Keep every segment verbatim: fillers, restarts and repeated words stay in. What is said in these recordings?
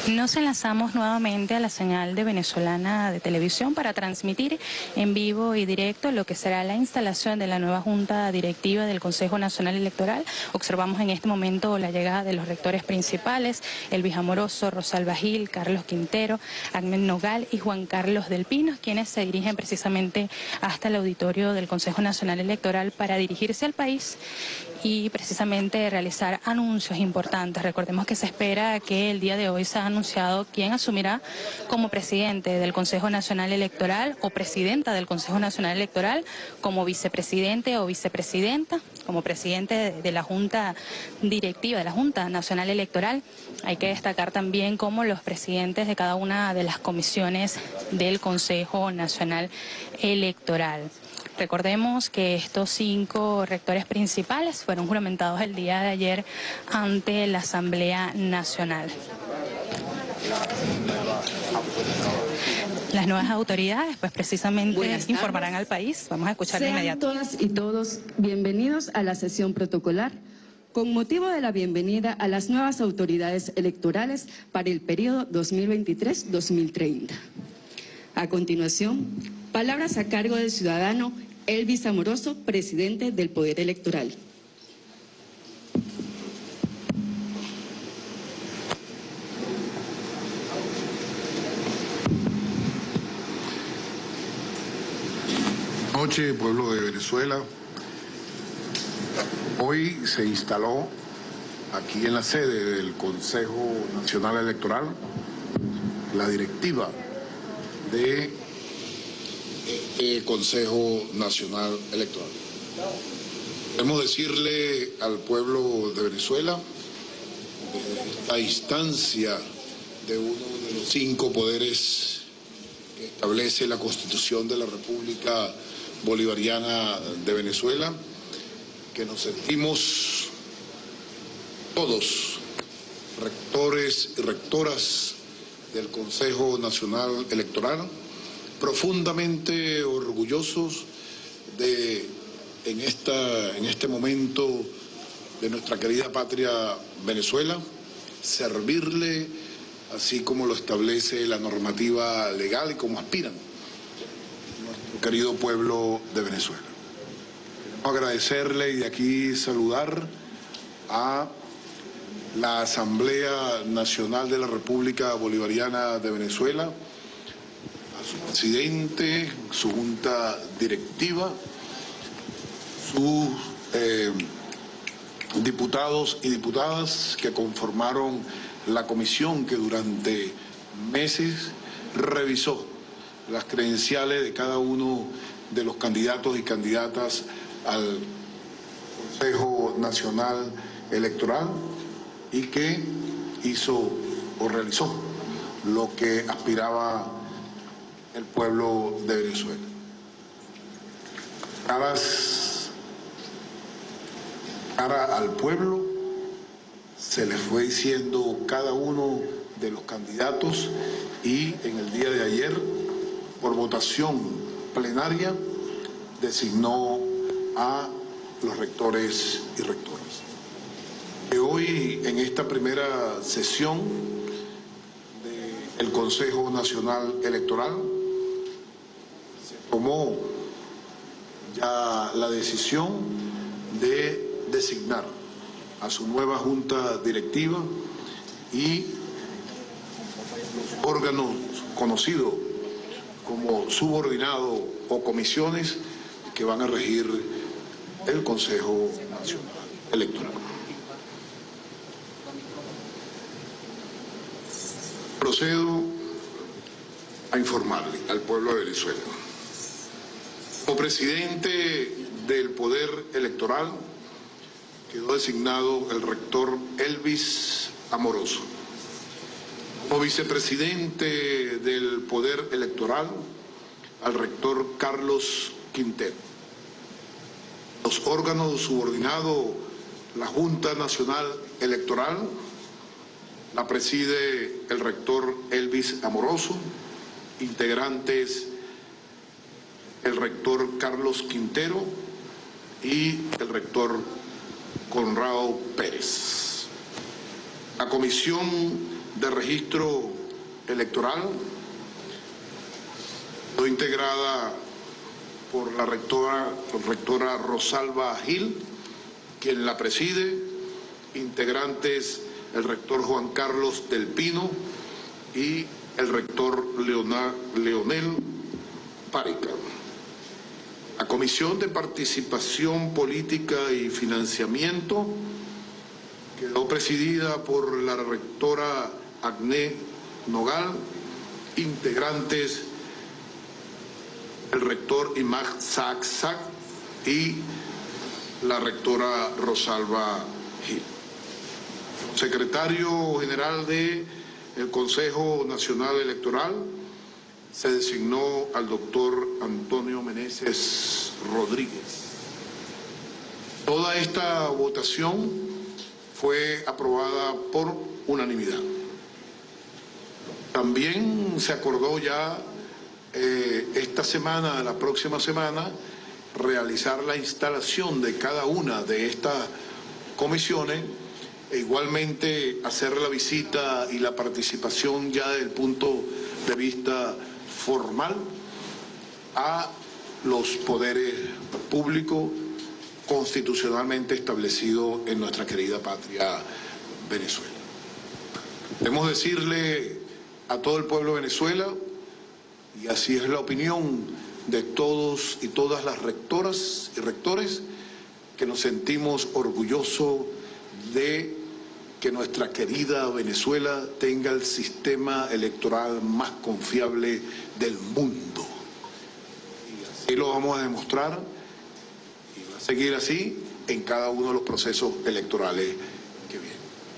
Nos enlazamos nuevamente a la señal de Venezolana de Televisión para transmitir en vivo y directo lo que será la instalación de la nueva Junta Directiva del Consejo Nacional Electoral. Observamos en este momento la llegada de los rectores principales, Elvis Amoroso, Rosalba Gil, Carlos Quintero, Ahmed Nogal y Juan Carlos del Pino, quienes se dirigen precisamente hasta el auditorio del Consejo Nacional Electoral para dirigirse al país y precisamente realizar anuncios importantes. Recordemos que se espera que el día de hoy se ha anunciado quién asumirá como presidente del Consejo Nacional Electoral o presidenta del Consejo Nacional Electoral, como vicepresidente o vicepresidenta, como presidente de la Junta Directiva, de la Junta Nacional Electoral. Hay que destacar también como los presidentes de cada una de las comisiones del Consejo Nacional Electoral. Recordemos que estos cinco rectores principales fueron juramentados el día de ayer ante la Asamblea Nacional. Las nuevas autoridades, pues precisamente informarán al país. Vamos a escuchar de inmediato. Sean todas y todos bienvenidos a la sesión protocolar con motivo de la bienvenida a las nuevas autoridades electorales para el periodo dos mil veintitrés dos mil treinta. A continuación, palabras a cargo del ciudadano Elvis Amoroso, presidente del Poder Electoral. Buenas noches, pueblo de Venezuela. Hoy se instaló aquí en la sede del Consejo Nacional Electoral la directiva de el Consejo Nacional Electoral. Queremos decirle al pueblo de Venezuela, de la instancia de uno de los cinco poderes que establece la Constitución de la República Bolivariana de Venezuela, que nos sentimos todos rectores y rectoras del Consejo Nacional Electoral profundamente orgullosos de, en, esta, en este momento de nuestra querida patria Venezuela, servirle así como lo establece la normativa legal y como aspiran nuestro querido pueblo de Venezuela. Queremos agradecerle y de aquí saludar a la Asamblea Nacional de la República Bolivariana de Venezuela, su presidente, su junta directiva, sus eh, diputados y diputadas que conformaron la comisión que durante meses revisó las credenciales de cada uno de los candidatos y candidatas al Consejo Nacional Electoral y que hizo o realizó lo que aspiraba el pueblo de Venezuela. Caras, cara al pueblo se le fue diciendo cada uno de los candidatos y en el día de ayer, por votación plenaria, designó a los rectores y rectoras. Que hoy, en esta primera sesión del Consejo Nacional Electoral, tomó ya la decisión de designar a su nueva junta directiva y los órganos conocidos como subordinados o comisiones que van a regir el Consejo Nacional Electoral. Procedo a informarle al pueblo de Venezuela. Como presidente del Poder Electoral quedó designado el rector Elvis Amoroso. Como vicepresidente del Poder Electoral, al rector Carlos Quintero. Los órganos subordinados, la Junta Nacional Electoral, la preside el rector Elvis Amoroso, integrantes el rector Carlos Quintero y el rector Conrado Pérez. La Comisión de Registro Electoral, fue integrada por la rectora, rectora Rosalba Gil, quien la preside, integrantes el rector Juan Carlos del Pino y el rector Leonel, Leonel Párica. La Comisión de Participación Política y Financiamiento quedó presidida por la rectora Agné Nogal, integrantes el rector Imag Sac Sac y la rectora Rosalba Gil. Secretario General del Consejo Nacional Electoral se designó al doctor Antonio Meneses Rodríguez. Toda esta votación fue aprobada por unanimidad. También se acordó ya eh, esta semana, la próxima semana, realizar la instalación de cada una de estas comisiones e igualmente hacer la visita y la participación ya desde el punto de vista formal a los poderes públicos constitucionalmente establecidos en nuestra querida patria Venezuela. Debemos decirle a todo el pueblo de Venezuela, y así es la opinión de todos y todas las rectoras y rectores, que nos sentimos orgullosos de que nuestra querida Venezuela tenga el sistema electoral más confiable del mundo. Y así lo vamos a demostrar y va a seguir así en cada uno de los procesos electorales que vienen.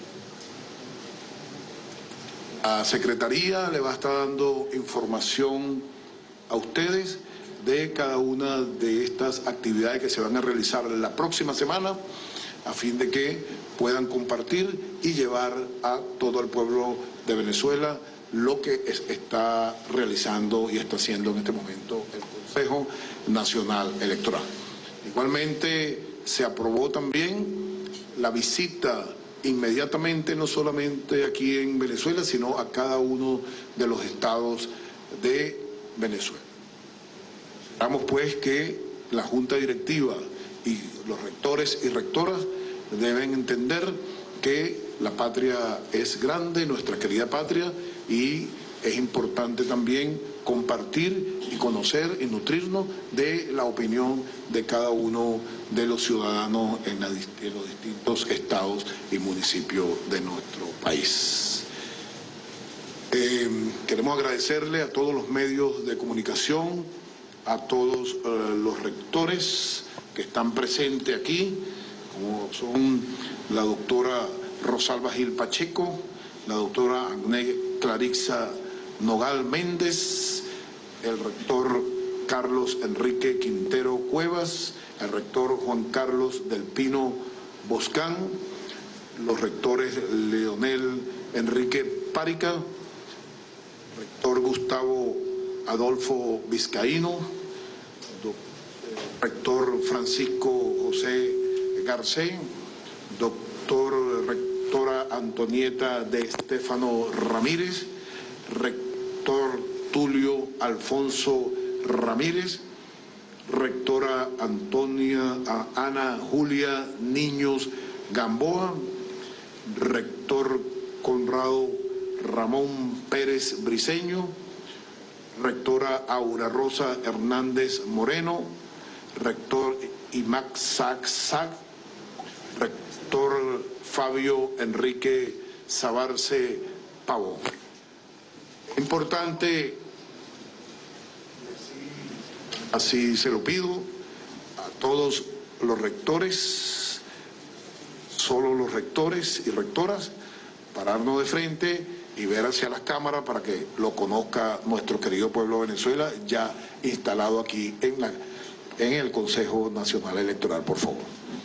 La Secretaría le va a estar dando información a ustedes de cada una de estas actividades que se van a realizar la próxima semana, a fin de que puedan compartir y llevar a todo el pueblo de Venezuela lo que es, está realizando y está haciendo en este momento el Consejo Nacional Electoral. Igualmente se aprobó también la visita inmediatamente, no solamente aquí en Venezuela, sino a cada uno de los estados de Venezuela. Esperamos pues que la Junta Directiva y los rectores y rectoras deben entender que la patria es grande, nuestra querida patria, y es importante también compartir y conocer y nutrirnos de la opinión de cada uno de los ciudadanos en, la, en los distintos estados y municipios de nuestro país. Eh, queremos agradecerle a todos los medios de comunicación, a todos eh, los rectores que están presentes aquí, como son la doctora Rosalba Gil Pacheco, la doctora Agné Clarixa Nogal Méndez, el rector Carlos Enrique Quintero Cuevas, el rector Juan Carlos del Pino Boscán, los rectores Leonel Enrique Párica, rector Gustavo Adolfo Vizcaíno, rector Francisco José Garcés, doctor rectora Antonieta de Estéfano Ramírez, rector Tulio Alfonso Ramírez, rectora Antonia Ana Julia Niños Gamboa, rector Conrado Ramón Pérez Briceño, rectora Aura Rosa Hernández Moreno, rector Imag Sac Sac, rector Fabio Enrique Sabarce Pavón. Importante, así se lo pido a todos los rectores, solo los rectores y rectoras, pararnos de frente y ver hacia las cámaras para que lo conozca nuestro querido pueblo de Venezuela, ya instalado aquí en, la, en el Consejo Nacional Electoral, por favor.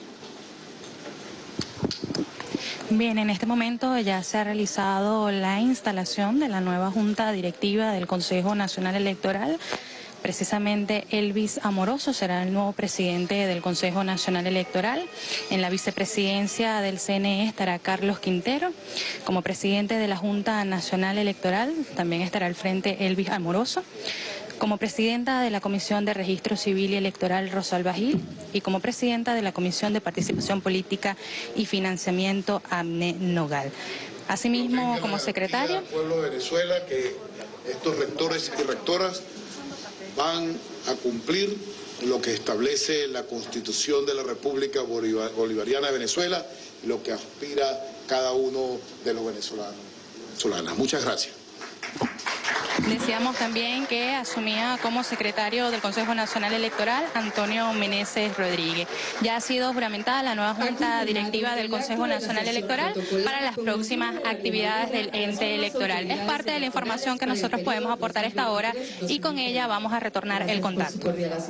Bien, en este momento ya se ha realizado la instalación de la nueva Junta Directiva del Consejo Nacional Electoral. Precisamente Elvis Amoroso será el nuevo presidente del Consejo Nacional Electoral. En la vicepresidencia del C N E estará Carlos Quintero. Como presidente de la Junta Nacional Electoral también estará al frente Elvis Amoroso. Como presidenta de la Comisión de Registro Civil y Electoral, Rosalba Gil, y como presidenta de la Comisión de Participación Política y Financiamiento, Amne Nogal. Asimismo, como secretario... al pueblo de Venezuela que estos rectores y rectoras van a cumplir lo que establece la Constitución de la República Bolivariana de Venezuela y lo que aspira cada uno de los venezolanos. venezolanas. Muchas gracias. Decíamos también que asumía como secretario del Consejo Nacional Electoral Antonio Meneses Rodríguez. Ya ha sido juramentada la nueva Junta Directiva del Consejo Nacional Electoral para las próximas actividades del ente electoral. Es parte de la información que nosotros podemos aportar a esta hora y con ella vamos a retornar el contacto.